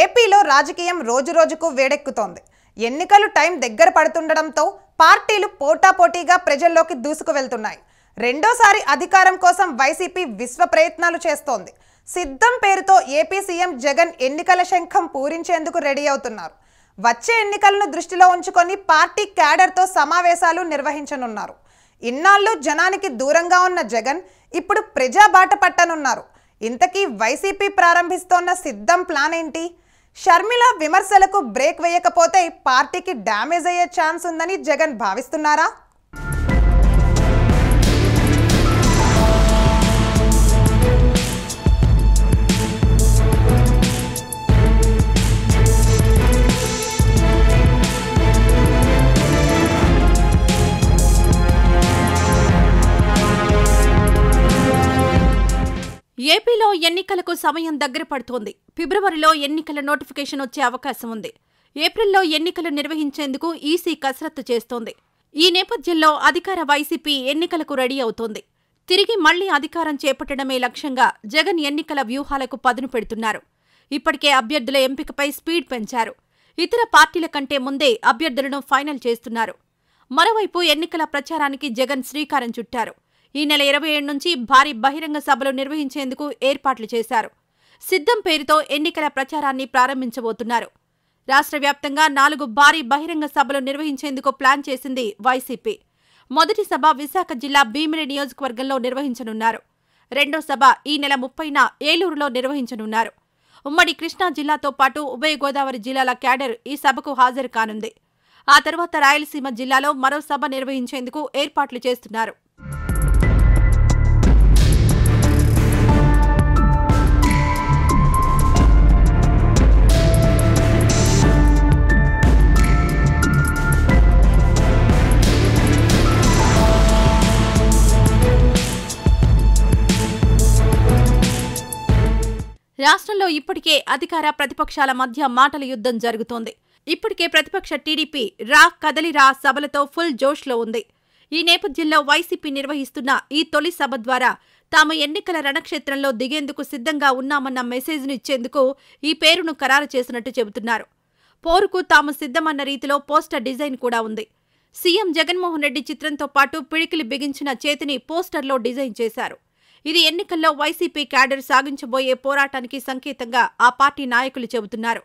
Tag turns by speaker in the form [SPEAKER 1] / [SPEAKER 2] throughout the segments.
[SPEAKER 1] ఏపీలో రాజకీయం రోజురోజుకు వేడెక్కుతోంది. ఎన్నికలు టైం దగ్గర పడుతుండడంతో పార్టీలు పోటాపోటీగా ప్రజల్లోకి దూసుకు వెళ్తున్నాయి. రెండోసారి అధికారం కోసం వైసీపీ విశ్వ ప్రయత్నాలు చేస్తోంది. సిద్ధం పేరుతో ఏపీ సీఎం జగన్ ఎన్నికల శంఖం పూరించేందుకు రెడీ అవుతున్నారు. వచ్చే ఎన్నికలను దృష్టిలో ఉంచుకొని పార్టీ క్యాడర్తో సమావేశాలు నిర్వహించనున్నారు. ఇన్నాళ్ళు జనానికి దూరంగా ఉన్న జగన్ ఇప్పుడు ప్రజా బాట పట్టనున్నారు. ఇంతకీ వైసీపీ ప్రారంభిస్తోన్న సిద్ధం ప్లాన్ ఏంటి? షర్మిల విమర్శలకు బ్రేక్ వేయకపోతే పార్టీకి డ్యామేజ్ అయ్యే ఛాన్స్ ఉందని జగన్ భావిస్తున్నారా?
[SPEAKER 2] ఏపీలో ఎన్నికలకు సమయం దగ్గర పడుతోంది. ఫిబ్రవరిలో ఎన్నికల నోటిఫికేషన్ వచ్చే అవకాశం ఉంది. ఏప్రిల్లో ఎన్నికలు నిర్వహించేందుకు ఈసీ కసరత్తు చేస్తోంది. ఈ నేపథ్యంలో అధికార వైసీపీ ఎన్నికలకు రెడీ అవుతోంది. తిరిగి మళ్లీ అధికారం చేపట్టడమే లక్ష్యంగా జగన్ ఎన్నికల వ్యూహాలకు పదును పెడుతున్నారు. ఇప్పటికే అభ్యర్థుల ఎంపికపై స్పీడ్ పెంచారు. ఇతర పార్టీల కంటే ముందే అభ్యర్థులను ఫైనల్ చేస్తున్నారు. మరోవైపు ఎన్నికల ప్రచారానికి జగన్ శ్రీకారం చుట్టారు. ఈ నెల 27 నుంచి భారీ బహిరంగ సభలు నిర్వహించేందుకు ఏర్పాట్లు చేశారు. సిద్ధం పేరుతో ఎన్నికల ప్రచారాన్ని ప్రారంభించబోతున్నారు. రాష్ట్ర వ్యాప్తంగా 4 భారీ బహిరంగ సభలు నిర్వహించేందుకు ప్లాన్ చేసింది వైసీపీ. మొదటి సభ విశాఖ జిల్లా భీమిలి నియోజకవర్గంలో నిర్వహించనున్నారు. రెండో సభ ఈ నెల 30న ఏలూరులో నిర్వహించనున్నారు. ఉమ్మడి కృష్ణా జిల్లాతో పాటు ఉభయ గోదావరి జిల్లాల క్యాడర్ ఈ సభకు హాజరు కానుంది. ఆ తర్వాత రాయలసీమ జిల్లాలో మరో సభ నిర్వహించేందుకు ఏర్పాట్లు చేస్తున్నారు. రాష్ట్రంలో ఇప్పటికే అధికార ప్రతిపక్షాల మధ్య మాటల యుద్ధం జరుగుతోంది. ఇప్పటికే ప్రతిపక్ష టీడీపీ రా కదలిరా సభలతో ఫుల్ జోష్లో ఉంది. ఈ నేపథ్యంలో వైసీపీ నిర్వహిస్తున్న ఈ తొలి సభ ద్వారా తాము ఎన్నికల రణక్షేత్రంలో దిగేందుకు సిద్ధంగా ఉన్నామన్న మెసేజ్ను ఇచ్చేందుకు ఈ పేరును ఖరారు చేసినట్టు చెబుతున్నారు. పోరుకు తాము సిద్ధమన్న రీతిలో పోస్టర్ డిజైన్ కూడా ఉంది. సీఎం జగన్మోహన్ రెడ్డి చిత్రంతో పాటు పిడికిలి బిగించిన చేతిని పోస్టర్లో డిజైన్ చేశారు. ఇది ఎన్నికల్లో వైసీపీ క్యాడర్ సాగించబోయే పోరాటానికి సంకేతంగా ఆ పార్టీ నాయకులు చెబుతున్నారు.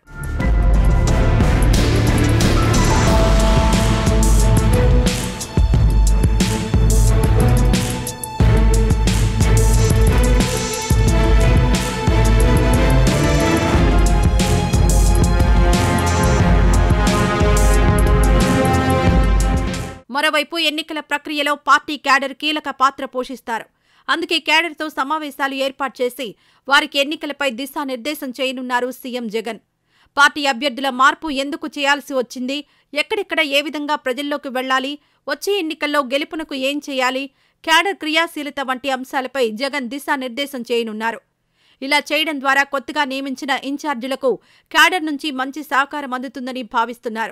[SPEAKER 2] మరోవైపు ఎన్నికల ప్రక్రియలో పార్టీ క్యాడర్ కీలక పాత్ర పోషిస్తారు. అందుకే క్యాడర్తో సమావేశాలు ఏర్పాటు చేసి వారికి ఎన్నికలపై దిశానిర్దేశం చేయనున్నారు సీఎం జగన్. పార్టీ అభ్యర్థుల మార్పు ఎందుకు చేయాల్సి వచ్చింది, ఎక్కడెక్కడ ఏ విధంగా ప్రజల్లోకి వెళ్లాలి, వచ్చే ఎన్నికల్లో గెలుపునకు ఏం చేయాలి, క్యాడర్ క్రియాశీలత వంటి అంశాలపై జగన్ దిశానిర్దేశం చేయనున్నారు. ఇలా చేయడం ద్వారా కొత్తగా నియమించిన ఇన్ఛార్జీలకు క్యాడర్ నుంచి మంచి సహకారం అందుతుందని భావిస్తున్నారు.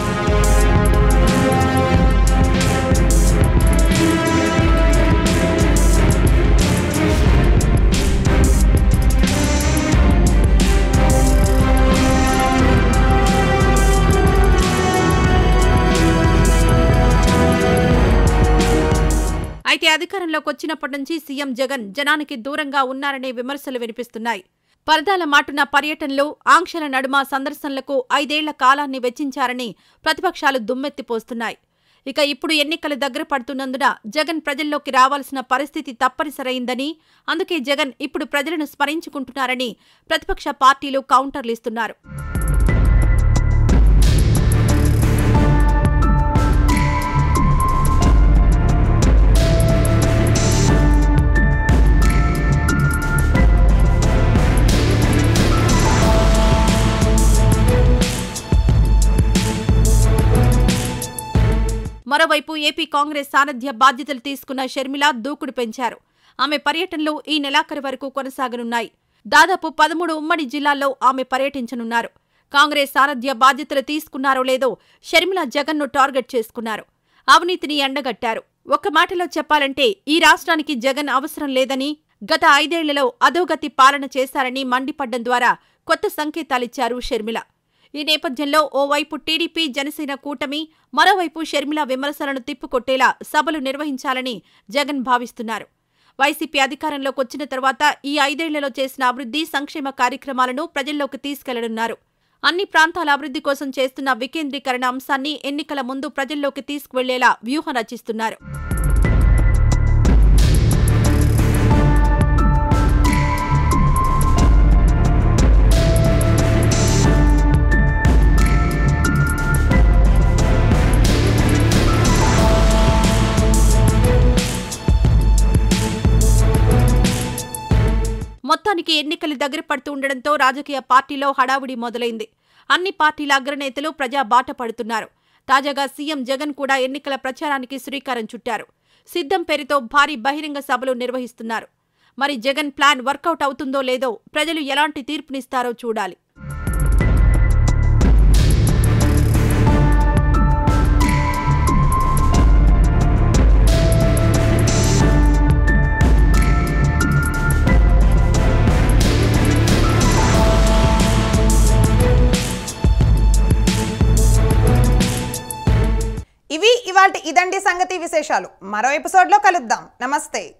[SPEAKER 2] అయితే అధికారంలోకి వచ్చినప్పటి నుంచి సీఎం జగన్ జనానికి దూరంగా ఉన్నారనే విమర్శలు వినిపిస్తున్నాయి. పరదాల మాటున పర్యటనలు, ఆంక్షల నడుమ సందర్శనలకు 5 ఏళ్ల కాలాన్ని వెచ్చించారని ప్రతిపక్షాలు దుమ్మెత్తిపోస్తున్నాయి. ఇక ఇప్పుడు ఎన్నికలు దగ్గర పడుతున్నందున జగన్ ప్రజల్లోకి రావాల్సిన పరిస్థితి తప్పనిసరైందని, అందుకే జగన్ ఇప్పుడు ప్రజలను స్మరించుకుంటున్నారని ప్రతిపక్ష పార్టీలు కౌంటర్లు ఇస్తున్నారు. మరోవైపు ఏపీ కాంగ్రెస్ సారథ్య బాధ్యతలు తీసుకున్న షర్మిల దూకుడు పెంచారు. ఆమె పర్యటనలు ఈ నెలాఖరు వరకు కొనసాగనున్నాయి. దాదాపు 13 ఉమ్మడి జిల్లాల్లో ఆమె పర్యటించనున్నారు. కాంగ్రెస్ సారథ్య బాధ్యతలు తీసుకున్నారో లేదో షర్మిల జగన్ను టార్గెట్ చేసుకున్నారు. అవినీతిని ఎండగట్టారు. ఒక్క మాటలో చెప్పాలంటే ఈ రాష్ట్రానికి జగన్ అవసరం లేదని, గత 5 ఏళ్లలో అధోగతి పాలన చేశారని మండిపడ్డం ద్వారా కొత్త సంకేతాలిచ్చారు షర్మిల. ఈ నేపథ్యంలో ఓవైపు టీడీపీ జనసేన కూటమి, మరోవైపు షర్మిల విమర్శలను తిప్పికొట్టేలా సభలు నిర్వహించాలని జగన్ భావిస్తున్నారు. వైసీపీ అధికారంలోకి వచ్చిన తర్వాత ఈ 5 ఏళ్లలో చేసిన అభివృద్ధి, సంక్షేమ కార్యక్రమాలను ప్రజల్లోకి తీసుకెళ్లనున్నారు. అన్ని ప్రాంతాల అభివృద్ధి కోసం చేస్తున్న వికేంద్రీకరణ అంశాన్ని ఎన్నికల ముందు ప్రజల్లోకి తీసుకువెళ్లేలా వ్యూహం రచిస్తున్నారు. మొత్తానికి ఎన్నికలు దగ్గర పడుతూ ఉండడంతో రాజకీయ పార్టీలో హడావుడి మొదలైంది. అన్ని పార్టీల అగ్రనేతలు ప్రజా బాట పడుతున్నారు. తాజాగా సీఎం జగన్ కూడా ఎన్నికల ప్రచారానికి శ్రీకారం చుట్టారు. సిద్ధం పేరుతో భారీ బహిరంగ సభలు నిర్వహిస్తున్నారు. మరి జగన్ ప్లాన్ వర్కౌట్ అవుతుందో లేదో ప్రజలు ఎలాంటి తీర్పునిస్తారో చూడాలి.
[SPEAKER 1] ఇవి ఇవాల్టి ఇదండి సంగతి విశేషాలు. మరో ఎపిసోడ్లో కలుద్దాం. నమస్తే.